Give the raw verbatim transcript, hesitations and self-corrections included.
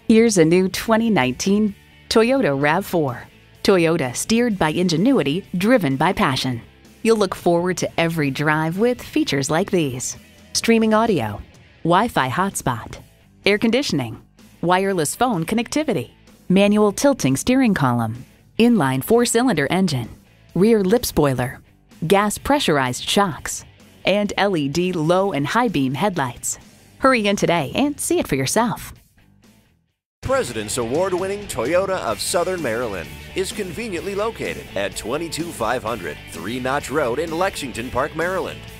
Here's a new twenty nineteen Toyota RAV four. Toyota, steered by ingenuity, driven by passion. You'll look forward to every drive with features like these: streaming audio, Wi-Fi hotspot, air conditioning, wireless phone connectivity, manual tilting steering column, inline four-cylinder engine, rear lip spoiler, gas pressurized shocks, and L E D low and high beam headlights. Hurry in today and see it for yourself. President's Award-winning Toyota of Southern Maryland is conveniently located at twenty-two five hundred Three Notch Road in Lexington Park, Maryland.